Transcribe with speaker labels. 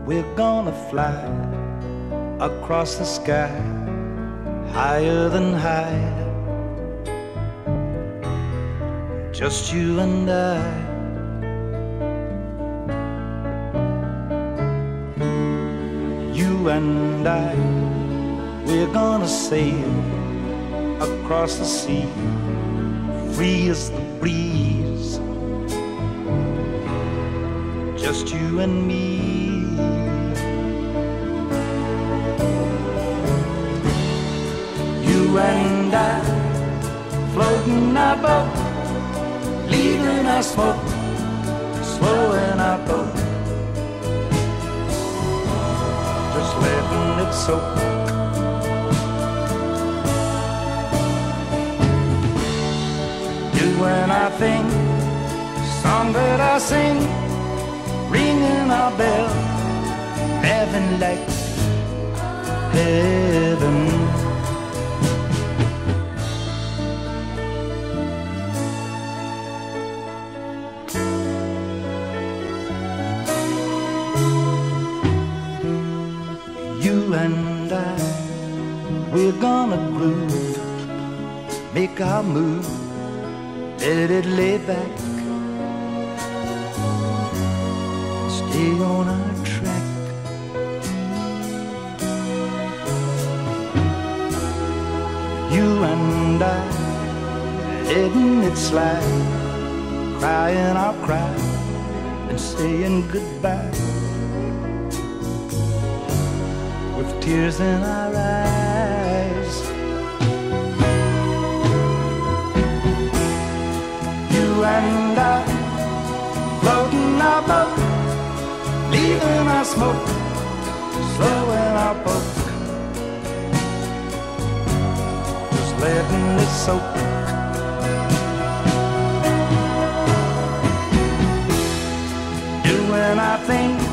Speaker 1: we're gonna fly across the sky, higher than high. Just you and I. You and I, we're gonna sail across the sea, free as the breeze. Just you and me. You and I, floating our boat, leaving our smoke, slowing our boat, just letting it soak. You and I think, song that I sing, ringing our bell, heaven like heaven. You and I, we're gonna groove, make our move, let it lay back, stay on our track. You and I, letting it slide, crying our cry and saying goodbye, with tears in our eyes. You and I, floating our boat, leaving our smoke, slowing our boat, just letting it soak. You and I think,